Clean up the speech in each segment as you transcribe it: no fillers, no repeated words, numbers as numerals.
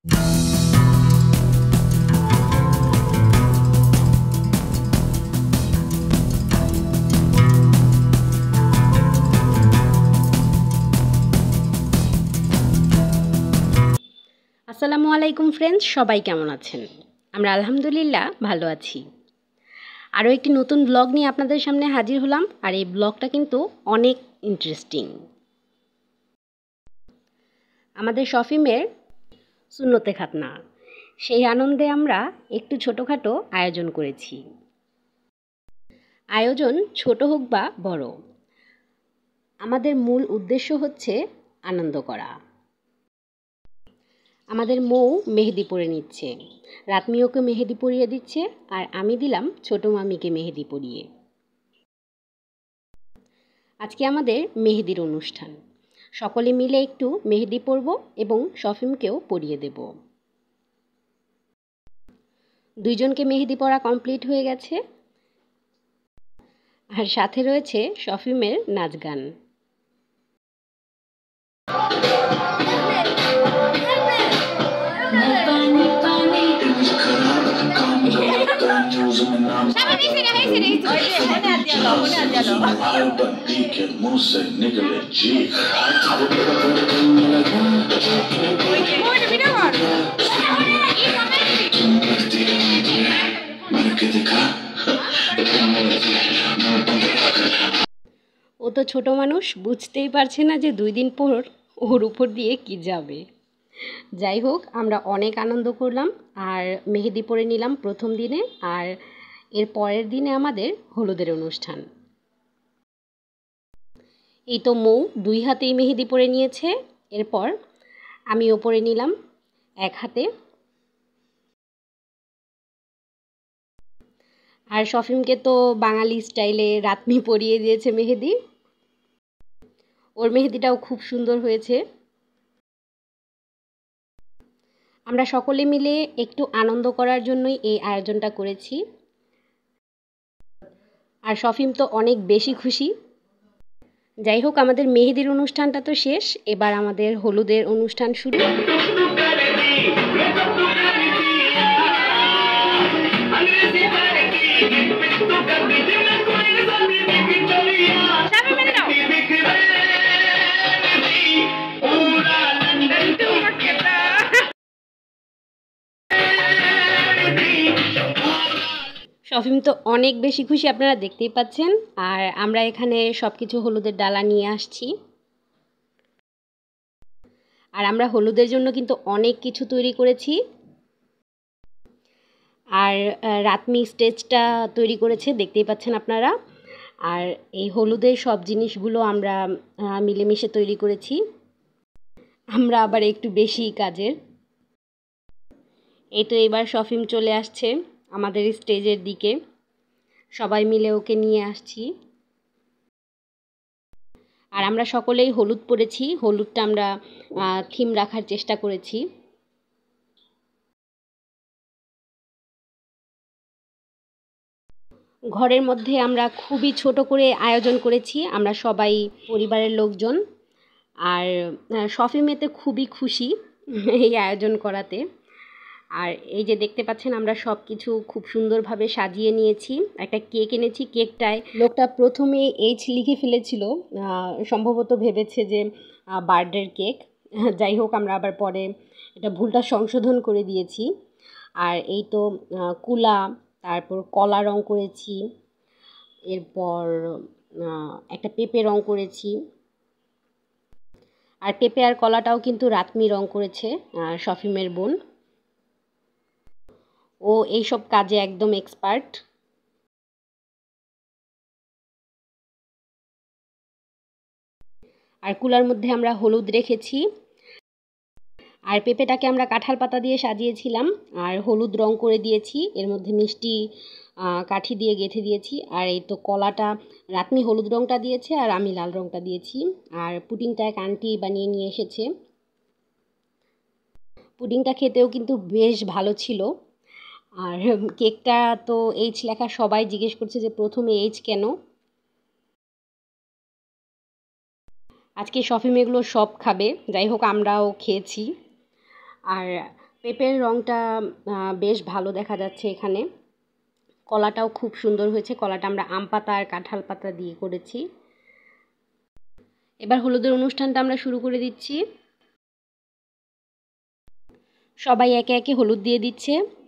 আসসালামু আলাইকুম ফ্রেন্ডস, সবাই কেমন আছেন? আমরা আলহামদুলিল্লাহ ভালো আছি। আরও একটি নতুন ব্লগ নিয়ে আপনাদের সামনে হাজির হলাম, আর এই ব্লগটা কিন্তু অনেক ইন্টারেস্টিং। আমাদের শফিমের সুন্নতে খাতনা, সেই আনন্দে আমরা একটু ছোটোখাটো আয়োজন করেছি। আয়োজন ছোট হোক বা বড়, আমাদের মূল উদ্দেশ্য হচ্ছে আনন্দ করা। আমাদের মৌ মেহেদি পরে নিচ্ছে, রাতমিওকে মেহেদি পরিয়ে দিচ্ছে, আর আমি দিলাম ছোট মামিকে মেহেদি পরিয়ে। আজকে আমাদের মেহেদির অনুষ্ঠান, সকলে মিলে একটু মেহেদি পরব এবং শফিমকেও পরিয়ে দেব। দুইজনকে মেহেদি পরা কমপ্লিট হয়ে গেছে, আর সাথে রয়েছে শফিমের নাচ গান। ও তো ছোট মানুষ, বুঝতেই পারছে না যে 2 দিন পর ওর উপর দিয়ে কি যাবে। যাই হোক, আমরা অনেক আনন্দ করলাম আর মেহেদি পরে নিলাম প্রথম দিনে, আর এর পরের দিনে আমাদের হলুদের অনুষ্ঠান। এই তো মৌ 2 হাতেই মেহেদি পরে নিয়েছে, এরপর আমিও পরে নিলাম 1 হাতে। আর শফিমকে তো বাঙালি স্টাইলে রাতমি পরিয়ে দিয়েছে মেহেদি। ওর মেহেদিটাও খুব সুন্দর হয়েছে। আমরা সকলে মিলে একটু আনন্দ করার জন্যই এই আয়োজনটা করেছি, আর শফিম তো অনেক বেশি খুশি। যাই হোক, আমাদের মেহেদির অনুষ্ঠানটা তো শেষ, এবার আমাদের হলুদের অনুষ্ঠান শুরু। শফিম তো অনেক বেশি খুশি, আপনারা দেখতেই পাচ্ছেন। আর আমরা এখানে সব কিছু হলুদের ডালা নিয়ে আসছি, আর আমরা হলুদের জন্য কিন্তু অনেক কিছু তৈরি করেছি। আর রাতমি স্টেজটা তৈরি করেছে, দেখতেই পাচ্ছেন আপনারা। আর এই হলুদের সব জিনিসগুলো আমরা মিলেমিশে তৈরি করেছি। আমরা আবার একটু বেশি কাজের। এই তো এবার শফিম চলে আসছে আমাদের স্টেজের দিকে, সবাই মিলে ওকে নিয়ে আসছি। আর আমরা সকলেই হলুদ পরেছি, হলুদটা আমরা থিম রাখার চেষ্টা করেছি। ঘরের মধ্যে আমরা খুবই ছোট করে আয়োজন করেছি, আমরা সবাই পরিবারের লোকজন। আর শফিম এতে খুবই খুশি এই আয়োজন করাতে। আর এই যে দেখতে পাচ্ছেন, আমরা সব কিছু খুব সুন্দরভাবে সাজিয়ে নিয়েছি। একটা কেক এনেছি, কেকটায় লোকটা প্রথমে এইচ লিখে ফেলেছিল, সম্ভবত ভেবেছে যে বার্থডের কেক। যাই হোক, আমরা আবার পরে এটা ভুলটা সংশোধন করে দিয়েছি। আর এই তো কুলা, তারপর কলা রং করেছি, এরপর একটা পেঁপে রং করেছি। আর পেঁপে আর কলাটাও কিন্তু রাতমি রং করেছে, শফিমের বোন। ও এইসব কাজে একদম এক্সপার্ট। আর কুলার মধ্যে আমরা হলুদ রেখেছি, আর পেঁপেটাকে আমরা কাঁঠাল পাতা দিয়ে সাজিয়েছিলাম, আর হলুদ রং করে দিয়েছি, এর মধ্যে মিষ্টি কাঠি দিয়ে গেঁথে দিয়েছি। আর এই তো কলাটা রাতমি হলুদ রংটা দিয়েছে, আর আমি লাল রংটা দিয়েছি। আর পুডিংটা এক আন্টি বানিয়ে নিয়ে এসেছে। পুডিংটা খেতেও কিন্তু বেশ ভালো ছিল। আর কেকটা তো এইচ লেখা, সবাই জিজ্ঞেস করছে যে প্রথমে এইচ কেন। আজকে শফিম এগুলো সব খাবে, যাই হোক আমরাও খেয়েছি। আর পেঁপের রঙটা বেশ ভালো দেখা যাচ্ছে এখানে। কলাটাও খুব সুন্দর হয়েছে। কলাটা আমরা আম পাতা আর কাঁঠাল পাতা দিয়ে করেছি। এবার হলুদের অনুষ্ঠানটা আমরা শুরু করে দিচ্ছি। সবাই একে একে হলুদ দিয়ে দিচ্ছে।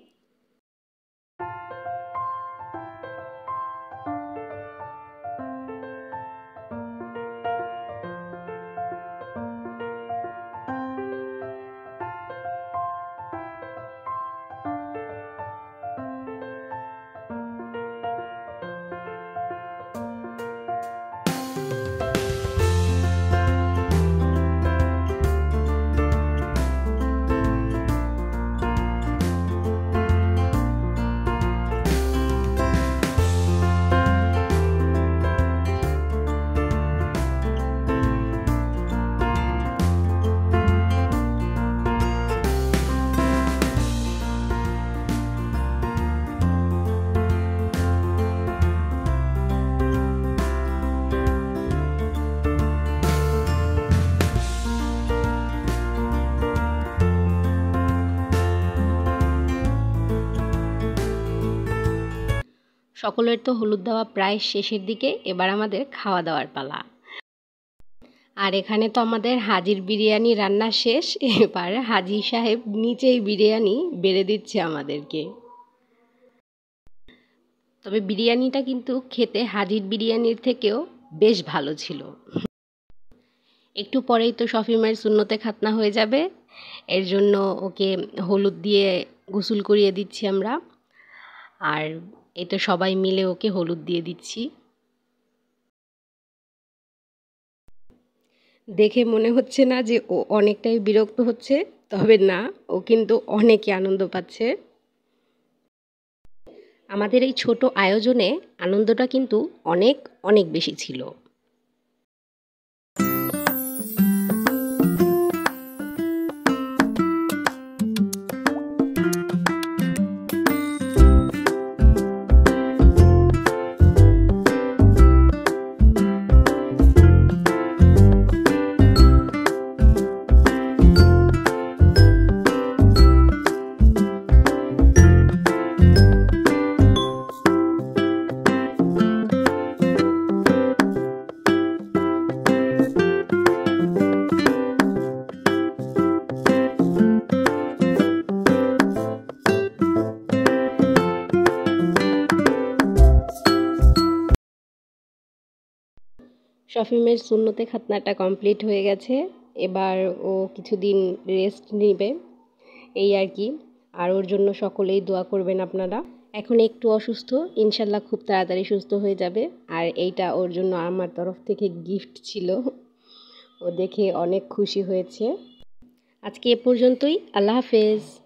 সকলের তো হলুদ দেওয়া প্রায় শেষের দিকে, এবার আমাদের খাওয়া দাওয়ার পালা। আর এখানে তো আমাদের হাজির বিরিয়ানি রান্না শেষ। এবার হাজি সাহেব নিচেই বিরিয়ানি বেড়ে দিচ্ছে আমাদেরকে। তবে বিরিয়ানিটা কিন্তু খেতে হাজির বিরিয়ানির থেকেও বেশ ভালো ছিল। একটু পরেই তো শফি মায়ের সুন্নতে খাতনা হয়ে যাবে, এর জন্য ওকে হলুদ দিয়ে গোসল করিয়ে দিচ্ছি আমরা। আর এই তো সবাই মিলে ওকে হলুদ দিয়ে দিচ্ছি। দেখে মনে হচ্ছে না যে ও অনেকটাই বিরক্ত হচ্ছে, তবে না, ও কিন্তু অনেকই আনন্দ পাচ্ছে। আমাদের এই ছোট আয়োজনে আনন্দটা কিন্তু অনেক অনেক বেশি ছিল। শফিমের সুন্নতে খাতনাটা কমপ্লিট হয়ে গেছে। এবার ও কিছুদিন রেস্ট নেবে, এই আর কি। আর ওর জন্য সকলেই দোয়া করবেন আপনারা। এখন একটু অসুস্থ, ইনশাল্লাহ খুব তাড়াতাড়ি সুস্থ হয়ে যাবে। আর এইটা ওর জন্য আমার তরফ থেকে গিফট ছিল, ও দেখে অনেক খুশি হয়েছে। আজকে এ পর্যন্তই। আল্লাহ হাফেজ।